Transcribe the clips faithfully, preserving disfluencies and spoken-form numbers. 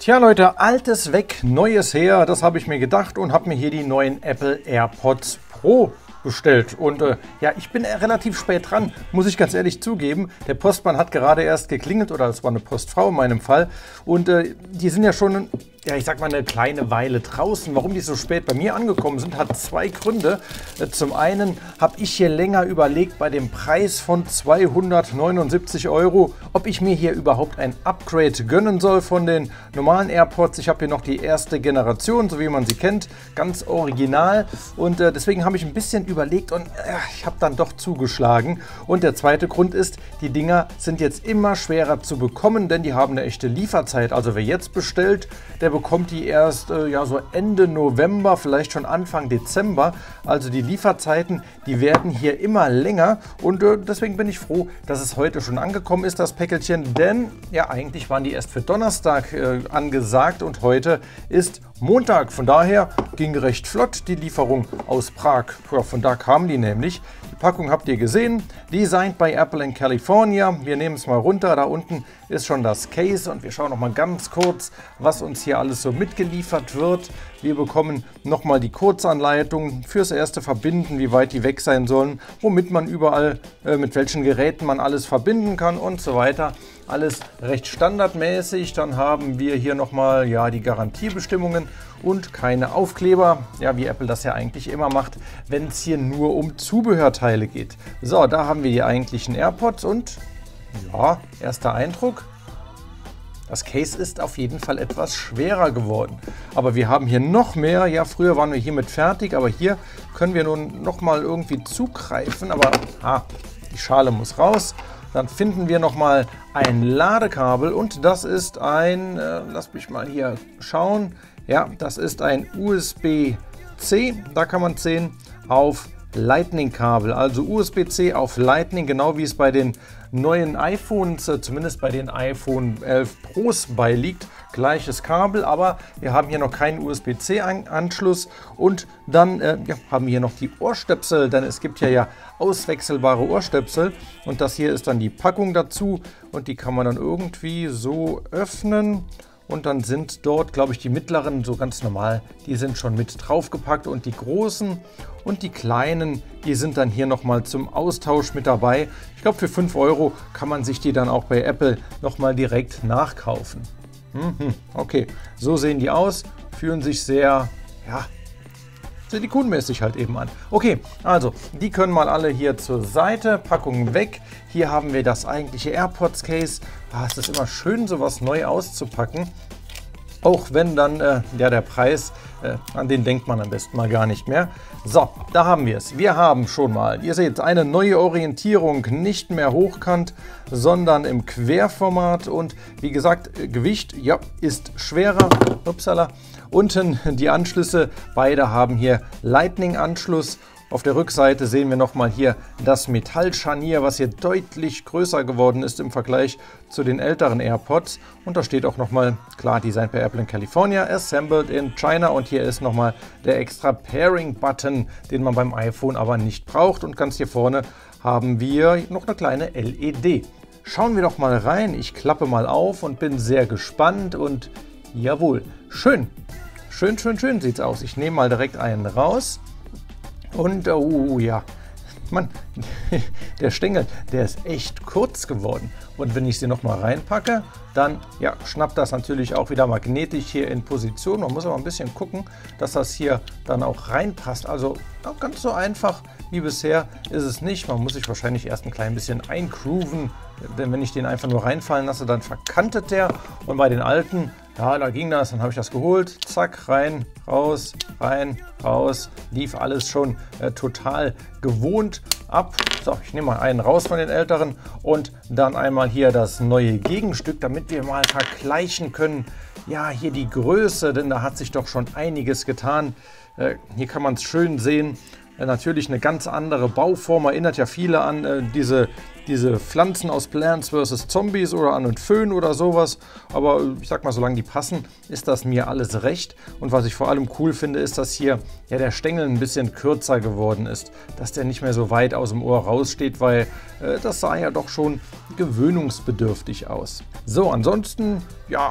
Tja Leute, altes weg, neues her, das habe ich mir gedacht und habe mir hier die neuen Apple AirPods Pro bestellt. Und äh, ja, ich bin relativ spät dran, muss ich ganz ehrlich zugeben. Der Postmann hat gerade erst geklingelt, oder es war eine Postfrau in meinem Fall. Und äh, die sind ja schon, ja, ich sag mal, eine kleine Weile draußen. Warum die so spät bei mir angekommen sind, hat zwei Gründe. Äh, zum einen habe ich hier länger überlegt, bei dem Preis von zweihundertneunundsiebzig Euro, ob ich mir hier überhaupt ein Upgrade gönnen soll von den normalen AirPods. Ich habe hier noch die erste Generation, so wie man sie kennt, ganz original. Und äh, deswegen habe ich ein bisschen überlegt und äh, ich habe dann doch zugeschlagen. Und der zweite Grund ist, die Dinger sind jetzt immer schwerer zu bekommen, denn die haben eine echte Lieferzeit. Also wer jetzt bestellt, der bekommt die erst äh, ja, so Ende November, vielleicht schon Anfang Dezember. Also die Lieferzeiten, die werden hier immer länger und äh, deswegen bin ich froh, dass es heute schon angekommen ist, das Päckelchen, denn ja, eigentlich waren die erst für Donnerstag äh, angesagt und heute ist Montag. Von daher ging recht flott die Lieferung aus Prag. Ja, von da kamen die nämlich. Die Packung habt ihr gesehen, designed by Apple in California. Wir nehmen es mal runter, da unten ist schon das Case und wir schauen noch mal ganz kurz, was uns hier alles so mitgeliefert wird. Wir bekommen nochmal die Kurzanleitung fürs erste Verbinden, wie weit die weg sein sollen, womit man überall, äh, mit welchen Geräten man alles verbinden kann und so weiter. Alles recht standardmäßig. Dann haben wir hier nochmal ja, die Garantiebestimmungen und keine Aufkleber, ja, wie Apple das ja eigentlich immer macht, wenn es hier nur um Zubehörteile geht. So, da haben wir die eigentlichen AirPods und ja, erster Eindruck. Das Case ist auf jeden Fall etwas schwerer geworden. Aber wir haben hier noch mehr. Ja, früher waren wir hiermit fertig, aber hier können wir nun noch mal irgendwie zugreifen. Aber ah, die Schale muss raus. Dann finden wir noch mal ein Ladekabel und das ist ein, äh, lass mich mal hier schauen. Ja, das ist ein U S B C. Da kann man sehen, auf Lightning-Kabel, also U S B C auf Lightning, genau wie es bei den neuen iPhones, zumindest bei den iPhone elf Pros beiliegt. Gleiches Kabel, aber wir haben hier noch keinen U S B C-Anschluss und dann äh, ja, haben wir hier noch die Ohrstöpsel, denn es gibt ja, ja auswechselbare Ohrstöpsel und das hier ist dann die Packung dazu und die kann man dann irgendwie so öffnen. Und dann sind dort, glaube ich, die mittleren, so ganz normal, die sind schon mit draufgepackt und die großen und die kleinen, die sind dann hier nochmal zum Austausch mit dabei. Ich glaube, für fünf Euro kann man sich die dann auch bei Apple nochmal direkt nachkaufen. Mhm, okay, so sehen die aus, fühlen sich sehr, ja, silikonmäßig halt eben an. Okay, also die können mal alle hier zur Seite, Packung weg. Hier haben wir das eigentliche AirPods Case. Ah, es ist immer schön, sowas neu auszupacken. Auch wenn dann äh, ja, der Preis, äh, an den denkt man am besten mal gar nicht mehr. So, da haben wir es. Wir haben schon mal, ihr seht, eine neue Orientierung, nicht mehr hochkant, sondern im Querformat. Und wie gesagt, Gewicht, ja, ist schwerer. Upsala. Unten die Anschlüsse, beide haben hier Lightning-Anschluss. Auf der Rückseite sehen wir nochmal hier das Metallscharnier, was hier deutlich größer geworden ist im Vergleich zu den älteren AirPods. Und da steht auch nochmal, klar, Designed by Apple in California, Assembled in China. Und hier ist nochmal der extra Pairing-Button, den man beim iPhone aber nicht braucht. Und ganz hier vorne haben wir noch eine kleine L E D. Schauen wir doch mal rein. Ich klappe mal auf und bin sehr gespannt und jawohl, schön. Schön, schön, schön sieht es aus. Ich nehme mal direkt einen raus. Und, oh ja, Mann, der Stängel, der ist echt kurz geworden. Und wenn ich sie nochmal reinpacke, dann ja, schnappt das natürlich auch wieder magnetisch hier in Position. Man muss aber ein bisschen gucken, dass das hier dann auch reinpasst. Also ganz so einfach wie bisher ist es nicht. Man muss sich wahrscheinlich erst ein klein bisschen eingrooven, denn wenn ich den einfach nur reinfallen lasse, dann verkantet der. Und bei den alten, ja, da ging das, dann habe ich das geholt, zack, rein, raus, rein, raus, lief alles schon äh, total gewohnt ab. So, ich nehme mal einen raus von den älteren und dann einmal hier das neue Gegenstück, damit wir mal vergleichen können. Ja, hier die Größe, denn da hat sich doch schon einiges getan. Äh, hier kann man es schön sehen. Äh, natürlich eine ganz andere Bauform, erinnert ja viele an äh, diese, diese Pflanzen aus Plants versus. Zombies oder an einen Föhn oder sowas. Aber äh, ich sag mal, solange die passen, ist das mir alles recht. Und was ich vor allem cool finde, ist, dass hier ja, der Stängel ein bisschen kürzer geworden ist. Dass der nicht mehr so weit aus dem Ohr raussteht, weil äh, das sah ja doch schon gewöhnungsbedürftig aus. So, ansonsten, ja,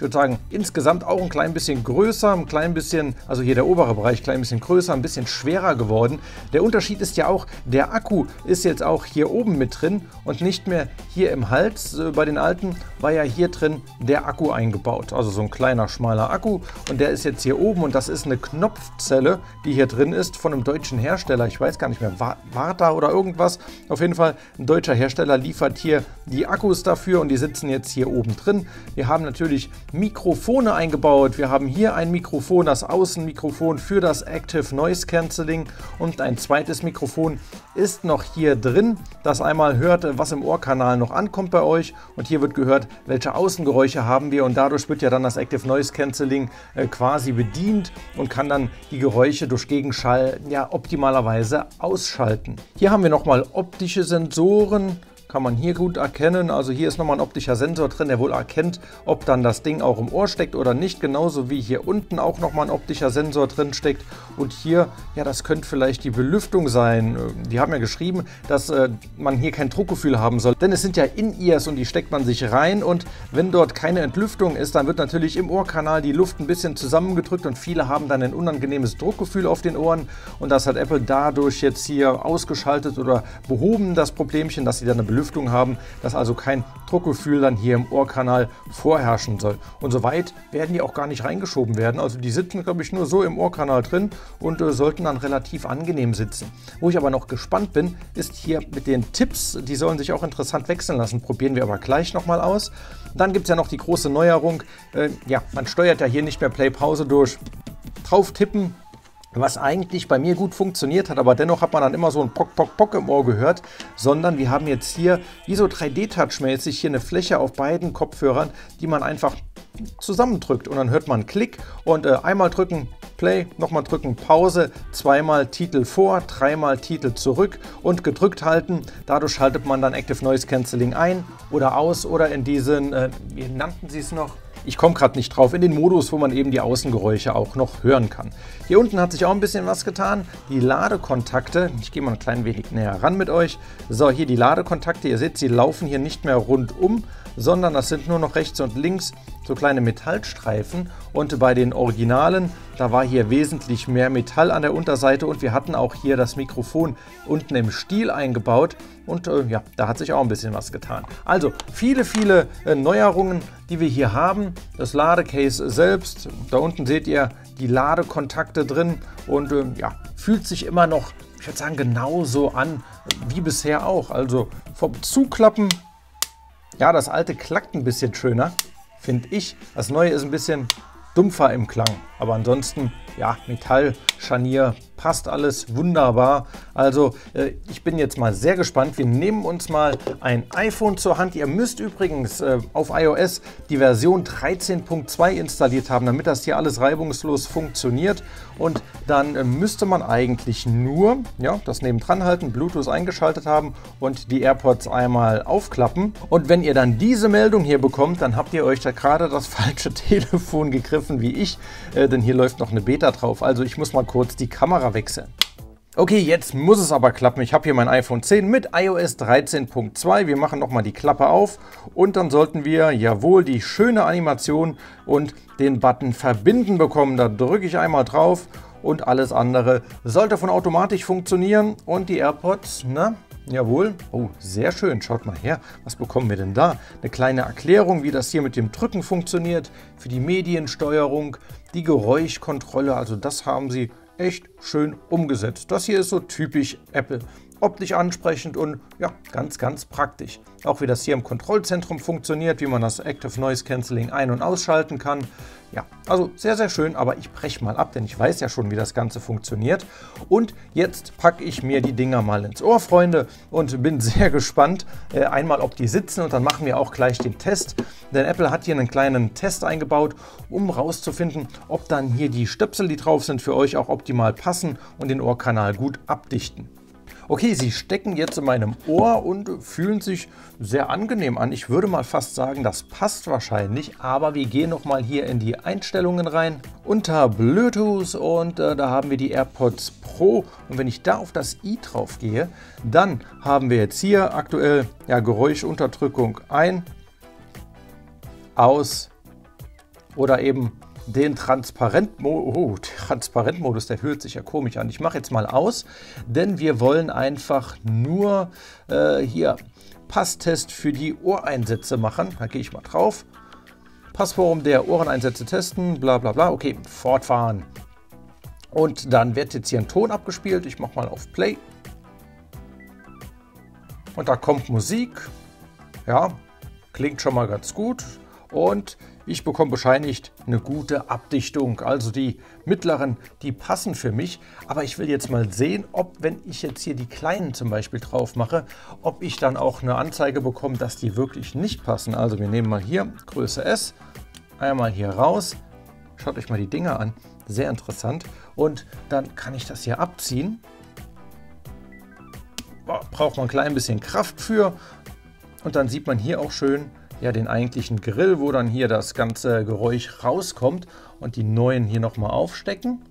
würde sagen, insgesamt auch ein klein bisschen größer, ein klein bisschen, also hier der obere Bereich, ein klein bisschen größer, ein bisschen schwerer geworden. Der Unterschied ist ja auch, der Akku ist jetzt auch hier oben mit drin und nicht mehr hier im Hals. Bei den alten war ja hier drin der Akku eingebaut, also so ein kleiner, schmaler Akku, und der ist jetzt hier oben und das ist eine Knopfzelle, die hier drin ist von einem deutschen Hersteller. Ich weiß gar nicht mehr, Varta oder irgendwas. Auf jeden Fall ein deutscher Hersteller liefert hier die Akkus dafür und die sitzen jetzt hier oben drin. Wir haben natürlich Mikrofone eingebaut. Wir haben hier ein Mikrofon, das Außenmikrofon für das Active Noise Cancelling, und ein zweites Mikrofon ist noch hier drin, das einmal hört, was im Ohrkanal noch ankommt bei euch, und hier wird gehört, welche Außengeräusche haben wir, und dadurch wird ja dann das Active Noise Cancelling äh, quasi bedient und kann dann die Geräusche durch Gegenschall ja optimalerweise ausschalten. Hier haben wir nochmal optische Sensoren. Kann man hier gut erkennen. Also hier ist nochmal ein optischer Sensor drin, der wohl erkennt, ob dann das Ding auch im Ohr steckt oder nicht. Genauso wie hier unten auch nochmal ein optischer Sensor drin steckt. Und hier, ja, das könnte vielleicht die Belüftung sein. Die haben ja geschrieben, dass äh, man hier kein Druckgefühl haben soll. Denn es sind ja In-Ears und die steckt man sich rein. Und wenn dort keine Entlüftung ist, dann wird natürlich im Ohrkanal die Luft ein bisschen zusammengedrückt und viele haben dann ein unangenehmes Druckgefühl auf den Ohren. Und das hat Apple dadurch jetzt hier ausgeschaltet oder behoben, das Problemchen, dass sie dann eine Belüftung haben, dass also kein Druckgefühl dann hier im Ohrkanal vorherrschen soll. Und soweit werden die auch gar nicht reingeschoben werden. Also die sitzen, glaube ich, nur so im Ohrkanal drin und äh, sollten dann relativ angenehm sitzen. Wo ich aber noch gespannt bin, ist hier mit den Tipps. Die sollen sich auch interessant wechseln lassen. Probieren wir aber gleich nochmal aus. Dann gibt es ja noch die große Neuerung. Äh, ja, man steuert ja hier nicht mehr Play-Pause durch drauf tippen, was eigentlich bei mir gut funktioniert hat, aber dennoch hat man dann immer so ein Pock, Pock, Pock im Ohr gehört, sondern wir haben jetzt hier wie so drei D-Touch-mäßig hier eine Fläche auf beiden Kopfhörern, die man einfach zusammendrückt und dann hört man einen Klick und äh, einmal drücken Play, nochmal drücken Pause, zweimal Titel vor, dreimal Titel zurück und gedrückt halten. Dadurch schaltet man dann Active Noise Cancelling ein oder aus oder in diesen, äh, wie nannten sie es noch? Ich komme gerade nicht drauf, in den Modus, wo man eben die Außengeräusche auch noch hören kann. Hier unten hat sich auch ein bisschen was getan. Die Ladekontakte, ich gehe mal ein klein wenig näher ran mit euch. So, hier die Ladekontakte, ihr seht, sie laufen hier nicht mehr rundum, sondern das sind nur noch rechts und links so kleine Metallstreifen. Und bei den Originalen, da war hier wesentlich mehr Metall an der Unterseite und wir hatten auch hier das Mikrofon unten im Stiel eingebaut. Und äh, ja, da hat sich auch ein bisschen was getan. Also viele, viele äh, Neuerungen, die wir hier haben. Das Ladecase selbst, da unten seht ihr die Ladekontakte drin und äh, ja, fühlt sich immer noch, ich würde sagen, genauso an wie bisher auch. Also vom Zuklappen, ja, das alte klackt ein bisschen schöner, finde ich. Das neue ist ein bisschen dumpfer im Klang, aber ansonsten, ja, Metallscharnier, passt alles wunderbar. Also äh, ich bin jetzt mal sehr gespannt. Wir nehmen uns mal ein iPhone zur Hand. Ihr müsst übrigens äh, auf iOS die Version dreizehn Punkt zwei installiert haben, damit das hier alles reibungslos funktioniert. Und dann äh, müsste man eigentlich nur ja, das nebendran halten, Bluetooth eingeschaltet haben und die AirPods einmal aufklappen. Und wenn ihr dann diese Meldung hier bekommt, dann habt ihr euch da gerade das falsche Telefon gegriffen wie ich, äh, denn hier läuft noch eine Beta drauf. Also ich muss mal kurz die Kamera wechseln. Okay, jetzt muss es aber klappen. Ich habe hier mein iPhone zehn mit iOS dreizehn Punkt zwei. Wir machen nochmal die Klappe auf und dann sollten wir jawohl die schöne Animation und den Button verbinden bekommen. Da drücke ich einmal drauf und alles andere sollte von automatisch funktionieren. Und die AirPods, na, jawohl. Oh, sehr schön. Schaut mal her. Was bekommen wir denn da? Eine kleine Erklärung, wie das hier mit dem Drücken funktioniert. Für die Mediensteuerung, die Geräuschkontrolle. Also das haben sie echt schön umgesetzt. Das hier ist so typisch Apple. Optisch ansprechend und ja, ganz, ganz praktisch. Auch wie das hier im Kontrollzentrum funktioniert, wie man das Active Noise Cancelling ein- und ausschalten kann. Ja, also sehr, sehr schön, aber ich breche mal ab, denn ich weiß ja schon, wie das Ganze funktioniert. Und jetzt packe ich mir die Dinger mal ins Ohr, Freunde, und bin sehr gespannt, äh, einmal, ob die sitzen, und dann machen wir auch gleich den Test. Denn Apple hat hier einen kleinen Test eingebaut, um rauszufinden, ob dann hier die Stöpsel, die drauf sind, für euch auch optimal passen und den Ohrkanal gut abdichten. Okay, sie stecken jetzt in meinem Ohr und fühlen sich sehr angenehm an. Ich würde mal fast sagen, das passt wahrscheinlich, aber wir gehen noch mal hier in die Einstellungen rein, unter Bluetooth, und äh, da haben wir die AirPods Pro, und wenn ich da auf das i drauf gehe, dann haben wir jetzt hier aktuell ja, Geräuschunterdrückung ein, aus, oder eben den Transparentmodus. Oh, Transparentmodus, der hört sich ja komisch an. Ich mache jetzt mal aus, denn wir wollen einfach nur äh, hier Passtest für die Ohreinsätze machen. Da gehe ich mal drauf. Passforum der Ohreneinsätze testen, bla bla bla. Okay, fortfahren. Und dann wird jetzt hier ein Ton abgespielt. Ich mache mal auf Play. Und da kommt Musik. Ja, klingt schon mal ganz gut. Und ich bekomme bescheinigt eine gute Abdichtung. Also die mittleren, die passen für mich. Aber ich will jetzt mal sehen, ob, wenn ich jetzt hier die kleinen zum Beispiel drauf mache, ob ich dann auch eine Anzeige bekomme, dass die wirklich nicht passen. Also wir nehmen mal hier Größe S, einmal hier raus. Schaut euch mal die Dinger an. Sehr interessant. Und dann kann ich das hier abziehen. Braucht man ein klein bisschen Kraft für. Und dann sieht man hier auch schön, ja, den eigentlichen Grill, wo dann hier das ganze Geräusch rauskommt, und die neuen hier nochmal aufstecken.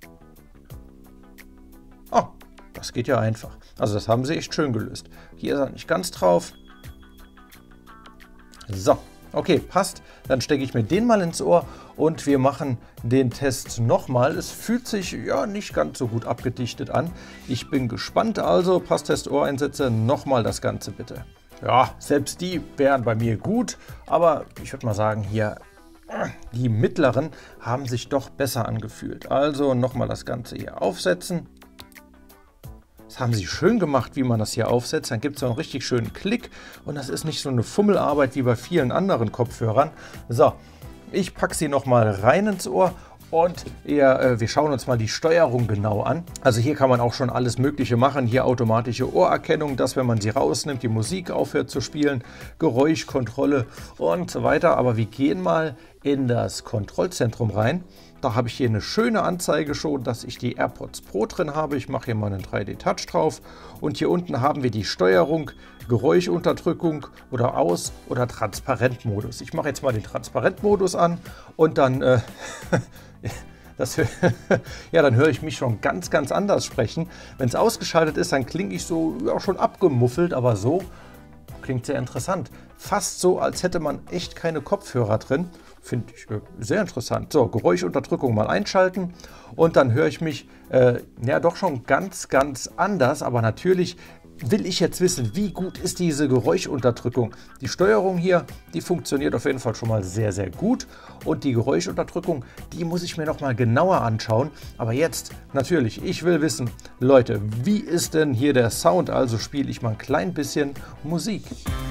Oh, das geht ja einfach. Also das haben sie echt schön gelöst. Hier ist er nicht ganz drauf. So, okay, passt. Dann stecke ich mir den mal ins Ohr und wir machen den Test nochmal. Es fühlt sich ja nicht ganz so gut abgedichtet an. Ich bin gespannt. Also Passtest Ohreinsätze, nochmal das Ganze bitte. Ja, selbst die wären bei mir gut, aber ich würde mal sagen, hier die mittleren haben sich doch besser angefühlt. Also nochmal das Ganze hier aufsetzen. Das haben sie schön gemacht, wie man das hier aufsetzt. Dann gibt es einen richtig schönen Klick und das ist nicht so eine Fummelarbeit wie bei vielen anderen Kopfhörern. So, ich packe sie nochmal rein ins Ohr. Und ja, äh, wir schauen uns mal die Steuerung genau an. Also hier kann man auch schon alles Mögliche machen. Hier automatische Ohrerkennung, dass wenn man sie rausnimmt, die Musik aufhört zu spielen, Geräuschkontrolle und so weiter. Aber wir gehen mal in das Kontrollzentrum rein. Da habe ich hier eine schöne Anzeige schon, dass ich die AirPods Pro drin habe. Ich mache hier mal einen drei D Touch drauf. Und hier unten haben wir die Steuerung, Geräuschunterdrückung oder Aus- oder Transparentmodus. Ich mache jetzt mal den Transparentmodus an und dann... Äh, Das, ja, dann höre ich mich schon ganz, ganz anders sprechen. Wenn es ausgeschaltet ist, dann klinge ich so ja, schon abgemuffelt, aber so klingt sehr interessant. Fast so, als hätte man echt keine Kopfhörer drin. Finde ich äh, sehr interessant. So, Geräuschunterdrückung mal einschalten und dann höre ich mich äh, ja doch schon ganz, ganz anders, aber natürlich will ich jetzt wissen, wie gut ist diese Geräuschunterdrückung. Die Steuerung hier, die funktioniert auf jeden Fall schon mal sehr, sehr gut. Und die Geräuschunterdrückung, die muss ich mir noch mal genauer anschauen. Aber jetzt natürlich, ich will wissen, Leute, wie ist denn hier der Sound? Also spiele ich mal ein klein bisschen Musik.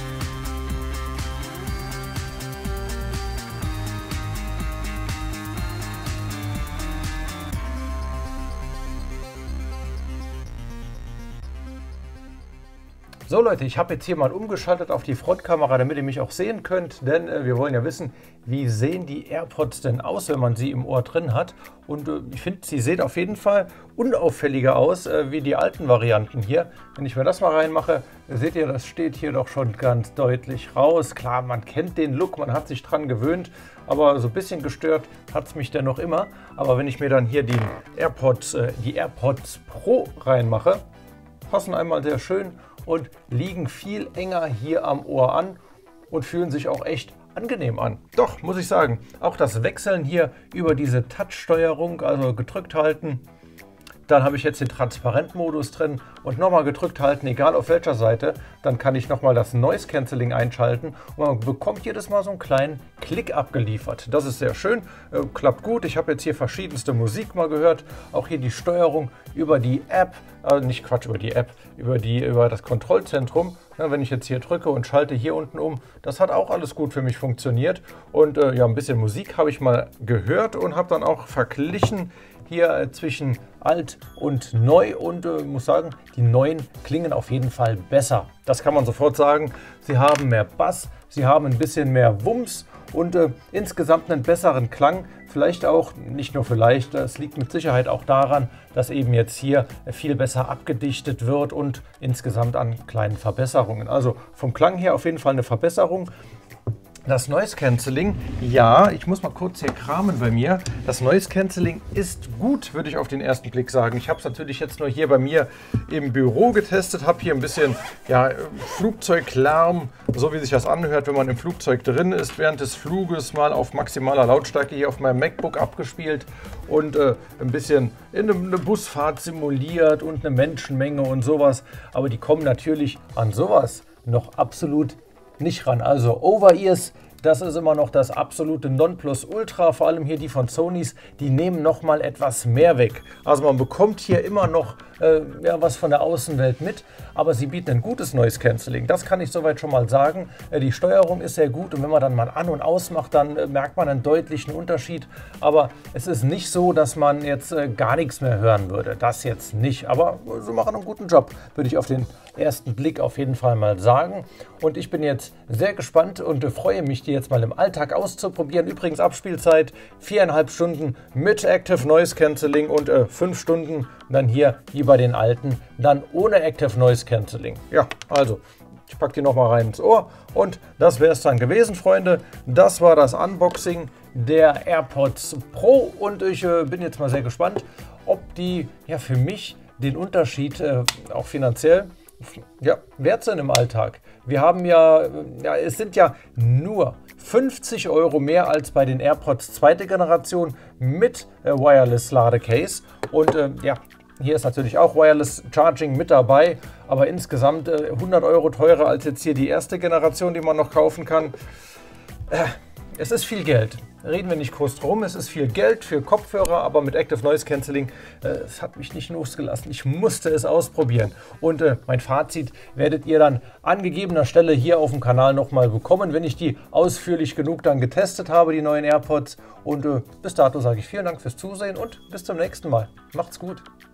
So Leute, ich habe jetzt hier mal umgeschaltet auf die Frontkamera, damit ihr mich auch sehen könnt, denn äh, wir wollen ja wissen, wie sehen die AirPods denn aus, wenn man sie im Ohr drin hat. Und äh, ich finde, sie sehen auf jeden Fall unauffälliger aus, äh, wie die alten Varianten hier. Wenn ich mir das mal reinmache, seht ihr, das steht hier doch schon ganz deutlich raus. Klar, man kennt den Look, man hat sich dran gewöhnt, aber so ein bisschen gestört hat es mich dennoch immer. Aber wenn ich mir dann hier die AirPods, äh, die AirPods Pro reinmache, passen einmal sehr schön und liegen viel enger hier am Ohr an und fühlen sich auch echt angenehm an. Doch, muss ich sagen, auch das Wechseln hier über diese Touch-Steuerung, also gedrückt halten, dann habe ich jetzt den Transparentmodus drin und nochmal gedrückt halten, egal auf welcher Seite, dann kann ich nochmal das Noise Cancelling einschalten und man bekommt jedes Mal so einen kleinen Klick abgeliefert. Das ist sehr schön, äh, klappt gut. Ich habe jetzt hier verschiedenste Musik mal gehört, auch hier die Steuerung über die App, äh, nicht Quatsch, über die App, über, die, über das Kontrollzentrum. Ja, wenn ich jetzt hier drücke und schalte hier unten um, das hat auch alles gut für mich funktioniert. Und äh, ja, ein bisschen Musik habe ich mal gehört und habe dann auch verglichen hier äh, zwischen alt und neu und äh, muss sagen, die neuen klingen auf jeden Fall besser. Das kann man sofort sagen. Sie haben mehr Bass, sie haben ein bisschen mehr Wumms und äh, insgesamt einen besseren Klang. Vielleicht auch, nicht nur vielleicht, es liegt mit Sicherheit auch daran, dass eben jetzt hier viel besser abgedichtet wird und insgesamt an kleinen Verbesserungen. Also vom Klang her auf jeden Fall eine Verbesserung. Das Noise Cancelling, ja, ich muss mal kurz hier kramen bei mir. Das Noise Cancelling ist gut, würde ich auf den ersten Blick sagen. Ich habe es natürlich jetzt nur hier bei mir im Büro getestet, habe hier ein bisschen ja, Flugzeuglärm, so wie sich das anhört, wenn man im Flugzeug drin ist, während des Fluges mal auf maximaler Lautstärke hier auf meinem MacBook abgespielt und äh, ein bisschen in eine Busfahrt simuliert und eine Menschenmenge und sowas. Aber die kommen natürlich an sowas noch absolut nicht ran. Also Over-Ears, das ist immer noch das absolute Nonplusultra, vor allem hier die von Sonys, die nehmen noch mal etwas mehr weg. Also man bekommt hier immer noch äh, ja, was von der Außenwelt mit, aber sie bieten ein gutes Noise Cancelling. Das kann ich soweit schon mal sagen. Äh, die Steuerung ist sehr gut und wenn man dann mal an- und ausmacht, dann äh, merkt man einen deutlichen Unterschied. Aber es ist nicht so, dass man jetzt äh, gar nichts mehr hören würde. Das jetzt nicht, aber äh, sie machen einen guten Job, würde ich auf den ersten Blick auf jeden Fall mal sagen. Und ich bin jetzt sehr gespannt und äh, freue mich, die jetzt mal im Alltag auszuprobieren. Übrigens Abspielzeit viereinhalb Stunden mit Active Noise Cancelling und äh, fünf Stunden dann hier wie bei den alten, dann ohne Active Noise Cancelling. Ja, also ich packe die nochmal rein ins Ohr und das wäre es dann gewesen, Freunde. Das war das Unboxing der AirPods Pro und ich äh, bin jetzt mal sehr gespannt, ob die ja für mich den Unterschied äh, auch finanziell ja, wert sind im Alltag. Wir haben ja, ja, es sind ja nur fünfzig Euro mehr als bei den AirPods zweite Generation mit äh, Wireless Ladecase. Und äh, ja, hier ist natürlich auch Wireless Charging mit dabei, aber insgesamt äh, hundert Euro teurer als jetzt hier die erste Generation, die man noch kaufen kann. Äh, es ist viel Geld. Reden wir nicht groß drum, es ist viel Geld für Kopfhörer, aber mit Active Noise Cancelling, äh, es hat mich nicht losgelassen. Ich musste es ausprobieren. Und äh, mein Fazit werdet ihr dann an gegebener Stelle hier auf dem Kanal nochmal bekommen, wenn ich die ausführlich genug dann getestet habe, die neuen AirPods. Und äh, bis dato sage ich vielen Dank fürs Zusehen und bis zum nächsten Mal. Macht's gut.